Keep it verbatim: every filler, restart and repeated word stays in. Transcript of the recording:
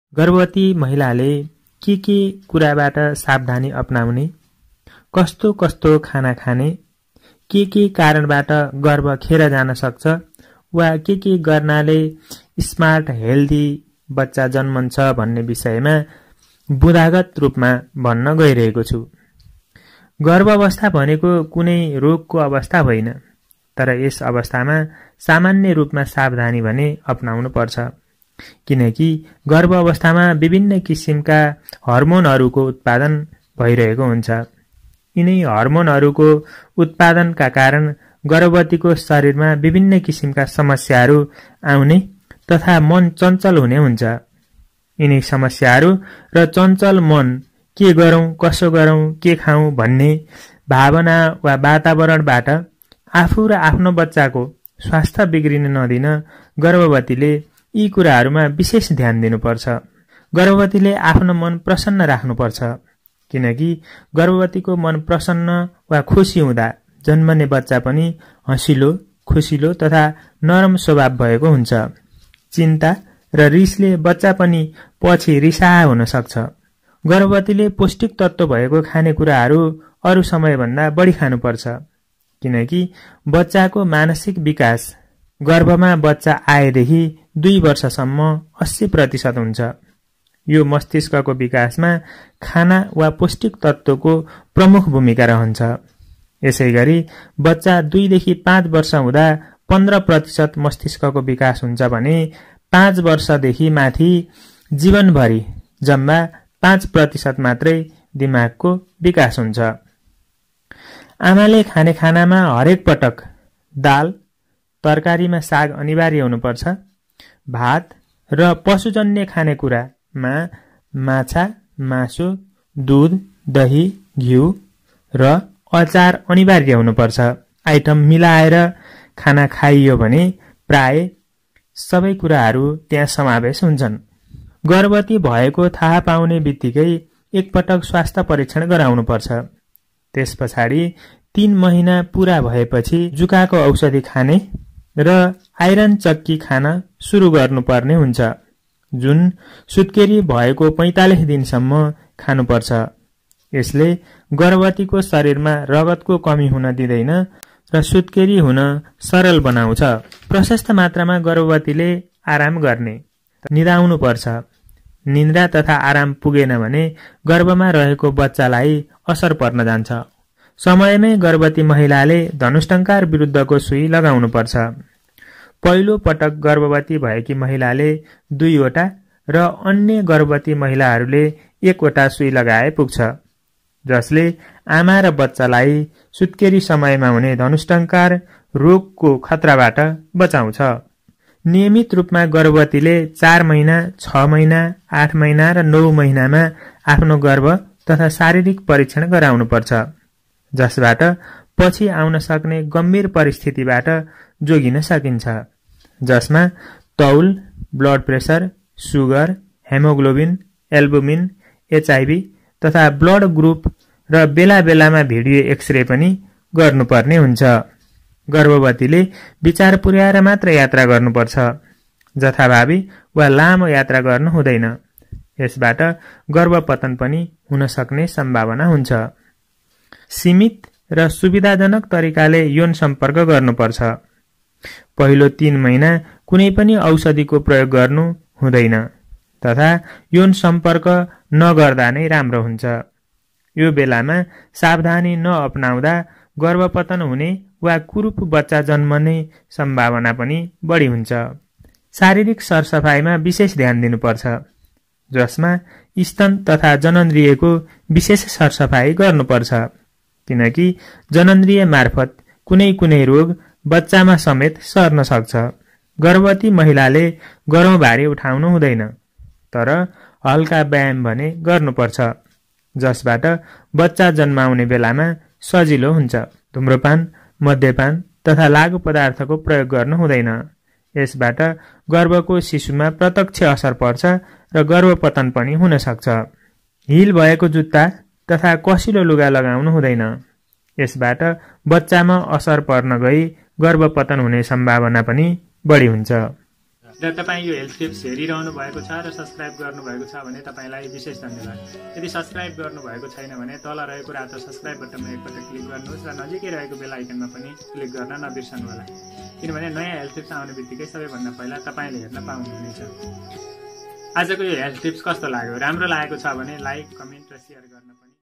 गर्भवती महिलाले के के कुराबाट सावधानी अपनाउने, कस्तो कस्तो खाना खाने, के के कारणबाट गर्भ खेर जान सक्छ वा के के गर्नाले स्मार्ट हेल्दी बच्चा जन्मन्छ भन्ने विषयमा बुँदागत रूपमा भन्न गइरहेको छु। गर्भावस्था भनेको कुनै रोगको अवस्था होइन, तर यस अवस्थामा सामान्य रूपमा सावधानी भने अपनाउनु पर्छ, किनकि गर्भावस्थामा विभिन्न किसिमका हर्मोनहरूको उत्पादन भइरहेको हुन्छ। यिनै हर्मोनहरूको उत्पादनका कारण गर्भवतीको शरीरमा विभिन्न किसिमका समस्याहरू आउने तथा मन चञ्चल हुने हुन्छ। यिनै समस्याहरू र चञ्चल मन के गरौं, कसो गरौं, के खाऊं भन्ने भावना वा वातावरणबाट आफू र आफ्नो बच्चाको स्वास्थ्य बिग्रिन नदिन गर्भवतीले यी कुराहरूमा विशेष ध्यान दिनुपर्छ। गर्भवतीले आफ्नो मन प्रसन्न राख्नुपर्छ, किनकि गर्भवतीको मन प्रसन्न वा खुसी हुँदा जन्मने बच्चा पनि हँसिलो, खुसिलो तथा नरम स्वभाव भएको हुन्छ। चिन्ता र रिसले बच्चा पनि पछि रिसाहा हुन सक्छ। गर्भवतीले पौष्टिक तत्त्व भएको खानेकुराहरू अरू समयभन्दा बढी खानुपर्छ, किनकि बच्चाको मानसिक विकास गर्भमा बच्चा आएदेखि दुई वर्षसम्म अस्सी प्रतिशत हुन्छ। यो मस्तिष्कको विकासमा खाना वा पौष्टिक तत्त्वको प्रमुख भूमिका रहन्छ। यसैगरी बच्चा दुईदेखि पाँच वर्ष हुँदा पन्ध्र प्रतिशत मस्तिष्कको विकास हुन्छ भने पाँच वर्षदेखि माथि जीवनभरि जम्मा पाँच प्रतिशत मात्रै दिमागको विकास हुन्छ। आमाले खाने खानामा हरेक पटक दाल, तरकारीमा साग अनिवार्य हुनुपर्छ। भात र पशुजन्य खानेकुरामा माछा, मासु, दूध, दही, घिउ र अचार अनिवार्य हुनुपर्छ। आइटम मिलाएर खाना खाइयो भने प्राय सबै कुराहरू त्यहाँ समावेश हुन्छन्। गर्भवती भएको थाहा पाउने बित्तिकै एकपटक स्वास्थ्य परीक्षण गराउनुपर्छ। त्यस पछाडि तीन महिना पूरा भएपछि जुकाको औषधि खाने र आइरन चक्की खान सुरु गर्नुपर्ने हुन्छ, जुन सुत्केरी भएको पैंतालीस दिनसम्म खानुपर्छ। यसले गर्भवतीको शरीरमा रगतको कमी हुन दिँदैन र सुत्केरी हुन सरल बनाउँछ। प्रशस्त मात्रामा गर्भवतीले आराम गर्ने, निदाउनुपर्छ। निन्द्रा तथा आराम पुगेन भने गर्भमा रहेको बच्चालाई असर पर्न जान्छ। समयमै गर्भवती महिलाले धनुष्टंकार विरुद्धको सुई लगाउनुपर्छ। पहिलो पटक गर्भवती भएकी महिलाले दुईवटा र अन्य गर्भवती महिलाहरूले एकवटा सुई लगाए पुग्छ, जसले आमा र बच्चालाई सुत्केरी समयमा हुने धनुष्टंकार रोगको खतराबाट बचाउँछ। नियमित रूपमा गर्भवतीले चार महिना, छ महिना, आठ महिना र नौ महिनामा आफ्नो गर्भ तथा शारीरिक परीक्षण गराउनुपर्छ, जसबाट पछि आउन सक्ने गम्भीर परिस्थितिबाट जोगिन सकिन्छ, जसमा तौल, blood pressure, sugar, haemoglobin, albumin, HIV तथा ब्लड ग्रुप र बेला बेलामा भिडियो एक्सरे पनि गर्नुपर्ने हुन्छ। गर्भवतीले विचार पुर्याएर मात्र यात्रा गर्नुपर्छ, जथाभावी वा लामो यात्रा गर्नु हुँदैन। यसबाट गर्भपतन पनि हुन सक्ने सम्भावना हुन्छ। सीमित र सुविधाजनक तरिकाले यौन सम्पर्क गर्नुपर्छ। पहिलो तीन महिना कुनै पनि औषधिको प्रयोग गर्नु हुँदैन तथा यौन सम्पर्क नगर्दा नै राम्रो हुन्छ। यो बेलामा सावधानी नअपनाउँदा गर्भपतन हुने वा कुरूप बच्चा जन्मने सम्भावना पनि बढी हुन्छ। शारीरिक सरसफाइमा विशेष ध्यान दिनुपर्छ, जसमा स्तन तथा जननेन्द्रियको विशेष सरसफाई गर्नुपर्छ, किनकि जननेन्द्रिय मार्फत कुनै कुनै रोग बच्चामा समेत सर्न सक्छ। गर्भवती महिलाले गरौँ भारी उठाउनु हुँदैन, तर हल्का व्यायाम भने गर्नुपर्छ, जसबाट बच्चा जन्माउने बेलामा सजिलो हुन्छ। धुम्रपान, मद्यपान तथा लागु पदार्थको प्रयोग गर्नु हुँदैन। यसबाट गर्भको शिशुमा प्रत्यक्ष असर पर्छ र गर्भपतन पनि हुन सक्छ। हिल भएको जुत्ता तथा कसिलो लुगा लगाउनु हुँदैन। यसबाट बच्चामा असर पर्न गई गर्भपतन हुने सम्भावना पनि बढी हुन्छ। र तपाईँ यो हेल्थ टिप्स हेरिरहनु भएको छ र सब्सक्राइब गर्नुभएको छ भने तपाईँलाई विशेष धन्यवाद। यदि सब्सक्राइब गर्नुभएको छैन भने तल रहेको रातो सब्सक्राइब बटनमा एकपटक क्लिक गर्नुहोस् र नजिकै रहेको बेल आइकनमा पनि क्लिक गर्न नबिर्सनुहोला, किनभने नयाँ हेल्थ टिप्स आउने बित्तिकै सबैभन्दा पहिला तपाईँले हेर्न पाउनुहुनेछ। आजको यो हेल्थ टिप्स कस्तो लाग्यो? राम्रो लागेको छ भने लाइक, कमेन्ट र सेयर गर्न पनि